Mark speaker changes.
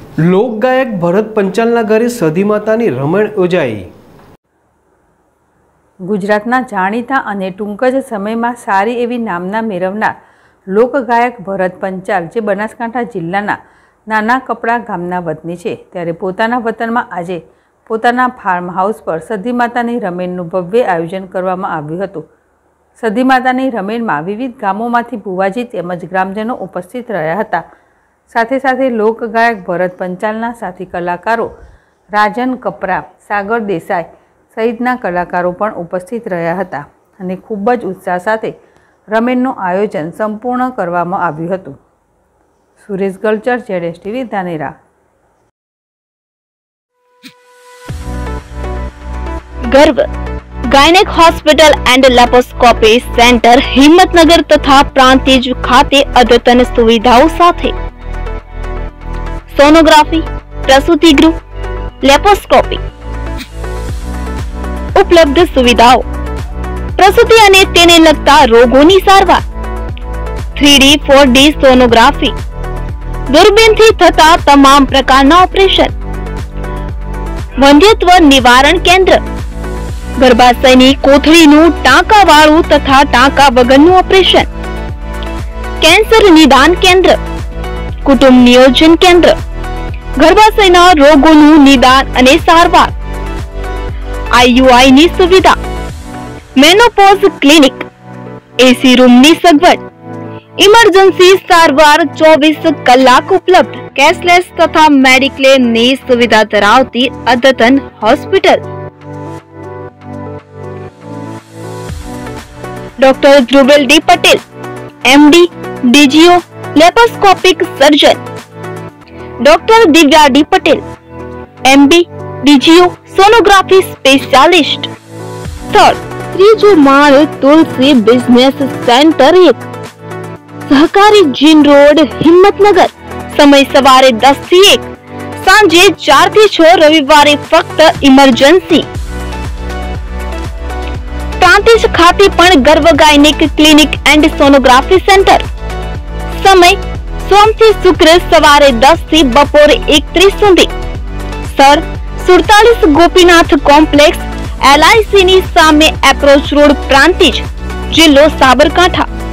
Speaker 1: લોકગાયક ભરત પંચાલના ઘરે સધી માતાની રમણ યોજાઈ।
Speaker 2: ગુજરાતના જાણીતા અને ટૂંક જ સમયમાં સારી એવી નામના મેળવનાર લોકગાયક ભરત પંચાલ જે બનાસકાંઠા જિલ્લાના નાના કપડા ગામના વતની છે, ત્યારે પોતાના વતનમાં આજે પોતાના ફાર્મ હાઉસ પર સધી માતાની રમેણનું ભવ્ય આયોજન કરવામાં આવ્યું હતું। સધી માતાની રમેણમાં વિવિધ ગામોમાંથી ભુવાજી તેમજ ગ્રામજનો ઉપસ્થિત રહ્યા હતા। સાથે સાથે લોકગાયક ભરત પંચાલના સાથી કલાકારો રાજન કપરા, સાગર દેસાઈ સહિતના કલાકારો પણ ઉપસ્થિત રહ્યા હતા અને ખૂબ જ ઉત્સાહ સાથે રમેણનું આયોજન સંપૂર્ણ કરવામાં આવ્યું હતું। Suresh Galchar, ZSTV Dhanera.
Speaker 3: Garv gynaec hospital and laparoscopy centre Himmatnagar तथा प्रांतिज खाते अद्यतन सुविधाओं साथे सोनोग्राफी, प्रसूति गृह, लेप्रोस्कोपी उपलब्ध सुविधाओं, प्रसूति અને તેને લગતા રોગોની સારવાર, 3D 4D સોનોગ્રાફી, દૂરબીનથી થતા તમામ પ્રકારના ઓપરેશન, વંધ્યત્વ નિવારણ કેન્દ્ર, ગર્ભાશયની કોથળીનું ટાંકાવાળું તથા ટાંકા વગરનું ઓપરેશન, કેન્સર નિદાન કેન્દ્ર, કુટુંબ નિયોજન કેન્દ્ર, ગર્ભાશયના રોગોનું નિદાન અને સારવાર, IUI ની સુવિધા, મેનોપોઝ ક્લિનિક, એસી રૂમની સગવડ, ઇમરજન્સી સારવાર 24 કલાક ઉપલબ્ધ, કેશલેસ તથા મેડિક્લેમની સુવિધા ધરાવતી અદ્યતન hospital. Doctor Dhruvel D Patel, MD, DGO, laparoscopic surgeon, doctor Divya D Patel, MD, DGO, sonography specialist. Third, त्रीजो माल तुलसी बिजनेस सेंटर 1, सहकारी जीन रोड, हिम्मतनगर। समय सवारे 10 થી 1, सांजे 4 થી 6, रविवारे फक्त इमरजेंसी। प्रांतिज खाते पण Garv gynaec clinic and sonography centre. समय सोम થી શુક્ર સવારે 10 થી બપોરે 1:30 સુધી। સર 47 ગોપીનાથ કોમ્પ્લેક્સ, LIC ની સામે એપ્રોચ રોડ, પ્રાંતિજ, જિલ્લો સાબરકાંઠા।